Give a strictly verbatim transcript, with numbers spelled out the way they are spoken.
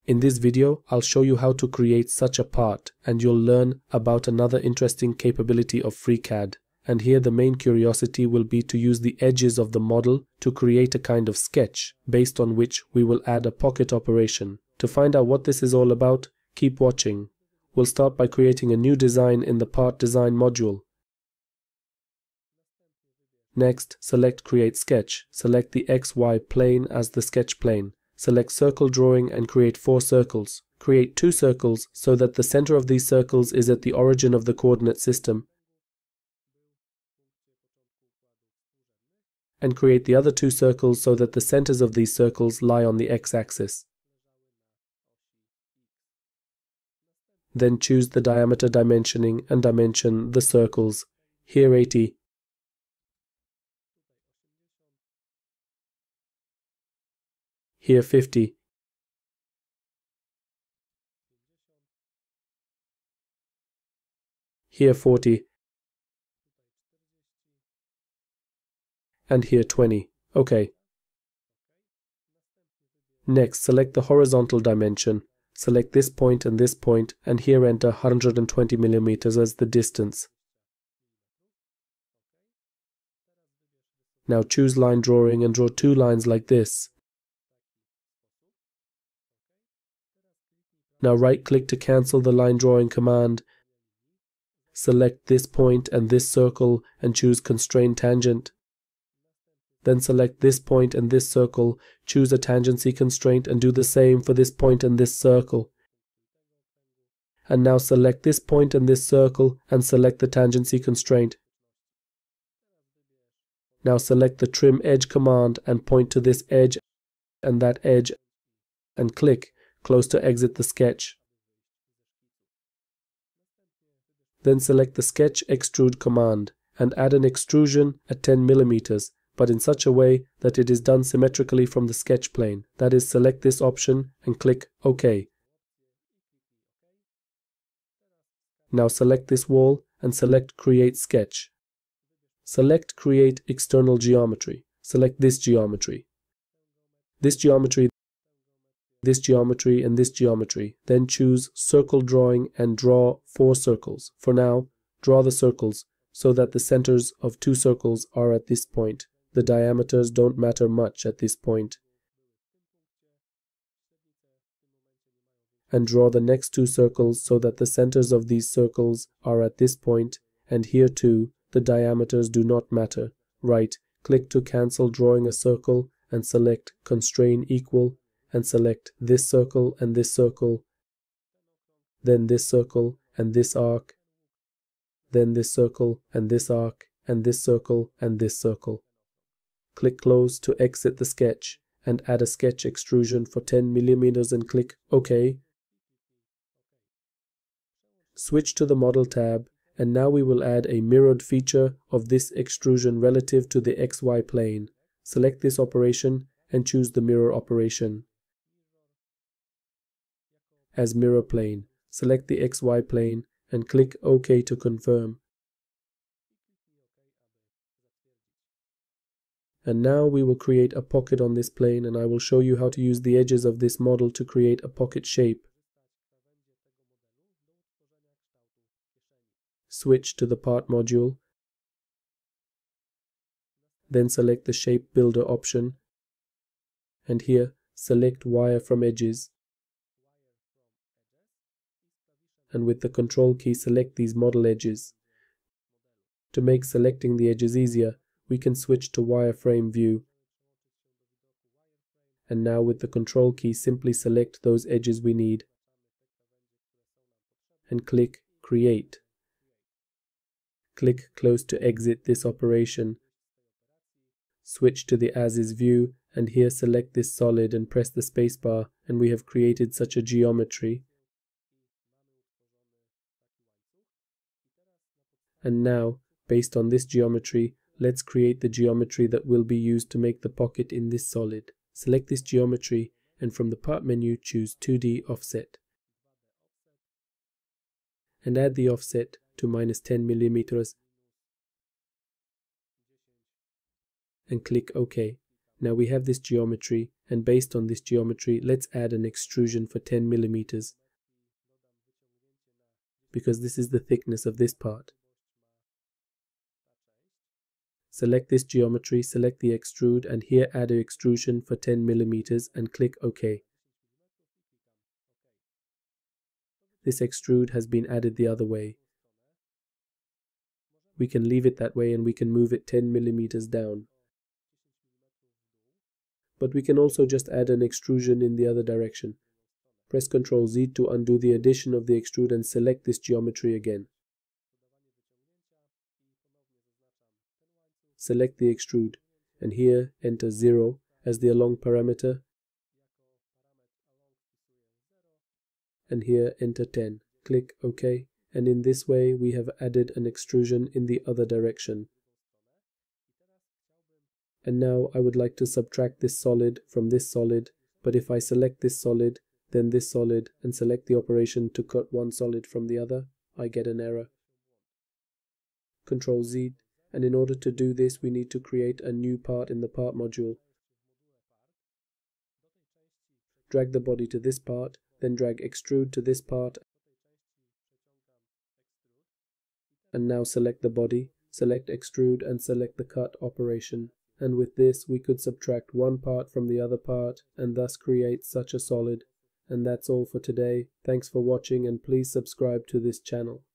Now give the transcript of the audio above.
In this video, I'll show you how to create such a part, and you'll learn about another interesting capability of FreeCAD. And here the main curiosity will be to use the edges of the model to create a kind of sketch, based on which we will add a pocket operation. To find out what this is all about, keep watching. We'll start by creating a new design in the Part Design module. Next, select Create Sketch. Select the X Y plane as the sketch plane. Select Circle Drawing and create four circles. Create two circles so that the center of these circles is at the origin of the coordinate system. And create the other two circles so that the centers of these circles lie on the x-axis. Then choose the diameter dimensioning and dimension the circles. Here eighty. Here fifty. Here forty. And here twenty. OK. Next, select the horizontal dimension. Select this point and this point, and here enter one hundred twenty millimeters as the distance. Now choose line drawing and draw two lines like this. Now right-click to cancel the line drawing command. Select this point and this circle and choose Constrain Tangent. Then select this point and this circle, choose a tangency constraint and do the same for this point and this circle. And now select this point and this circle and select the tangency constraint. Now select the Trim Edge command and point to this edge and that edge and click Close to exit the sketch. Then select the Sketch Extrude command and add an extrusion at ten millimeters, but in such a way that it is done symmetrically from the sketch plane. That is, select this option and click OK. Now select this wall and select Create Sketch. Select Create External Geometry. Select this geometry. This geometry, this geometry, and this geometry. Then choose Circle Drawing and draw four circles. For now, draw the circles so that the centers of two circles are at this point. The diameters don't matter much at this point. And draw the next two circles so that the centers of these circles are at this point, and here too, the diameters do not matter. Right, click to cancel drawing a circle and select Constrain Equal and select this circle and this circle, then this circle and this arc, then this circle and this arc, and this circle and this circle. Click Close to exit the sketch and add a sketch extrusion for ten millimeters and click OK. Switch to the Model tab, and now we will add a mirrored feature of this extrusion relative to the X Y plane. Select this operation and choose the mirror operation. As mirror plane, select the X Y plane and click OK to confirm. And now we will create a pocket on this plane, and I will show you how to use the edges of this model to create a pocket shape. Switch to the Part module. Then select the Shape Builder option. And here, select Wire from Edges. And with the Control key, select these model edges. To make selecting the edges easier, we can switch to Wireframe View. And now with the Control key, simply select those edges we need. And click Create. Click Close to exit this operation. Switch to the As Is view, and here select this solid and press the spacebar, and we have created such a geometry. And now, based on this geometry, let's create the geometry that will be used to make the pocket in this solid. Select this geometry, and from the Part menu choose two D Offset. And add the offset to minus ten millimeters. And click OK. Now we have this geometry, and based on this geometry, let's add an extrusion for ten millimeters, because this is the thickness of this part. Select this geometry, select the extrude, and here add an extrusion for ten millimeters and click OK. This extrude has been added the other way. We can leave it that way and we can move it ten millimeters down. But we can also just add an extrusion in the other direction. Press control Z to undo the addition of the extrude and select this geometry again. Select the extrude, and here enter zero as the along parameter, and here enter ten. Click OK, and in this way we have added an extrusion in the other direction. And now I would like to subtract this solid from this solid, but if I select this solid, then this solid, and select the operation to cut one solid from the other, I get an error. control Z, and in order to do this we need to create a new part in the part module. Drag the body to this part, then drag extrude to this part, and now select the body, select extrude and select the cut operation. And with this we could subtract one part from the other part and thus create such a solid. And that's all for today. Thanks for watching and please subscribe to this channel.